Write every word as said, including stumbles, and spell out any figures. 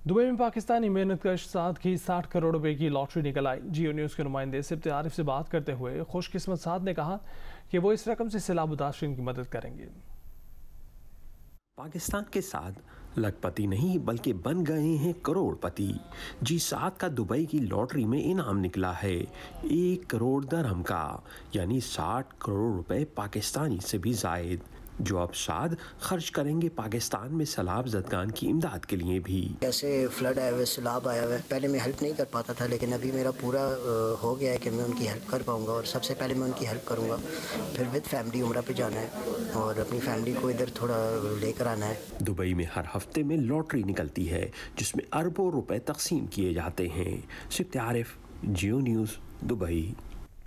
Dubai में पाकिस्तानी मेहनतकश साद की साठ करोड़ रुपए की लॉटरी निकल आई। जियो न्यूज़ के नुमाइंदे सिब्त आरिफ से बात करते हुए खुशकिस्मत साद ने कहा कि वो इस रकम से सैलाब मुतासरीन की मदद करेंगे। पाकिस्तान के साद लखपति नहीं बल्कि बन गए हैं करोड़पति। जी सात का दुबई की लॉटरी में इनाम निकला है एक करोड़ दरहम का, यानी साठ करोड़ रुपए पाकिस्तानी से भी जायद, जो अब साद खर्च करेंगे पाकिस्तान में सैलाब ज़दगान की इमदाद के लिए भी। ऐसे फ्लड आया हुआ, सैलाब आया हुआ है, पहले मैं हेल्प नहीं कर पाता था, लेकिन अभी मेरा पूरा हो गया है कि मैं उनकी हेल्प कर पाऊंगा। और सबसे पहले मैं उनकी हेल्प करूंगा, फिर विद फैमिली उम्रा पे जाना है और अपनी फैमिली को इधर थोड़ा लेकर आना है। दुबई में हर हफ्ते में लॉटरी निकलती है जिसमें अरबों रुपए तकसीम किए जाते हैं। Sibt Arif, Geo News, Dubai.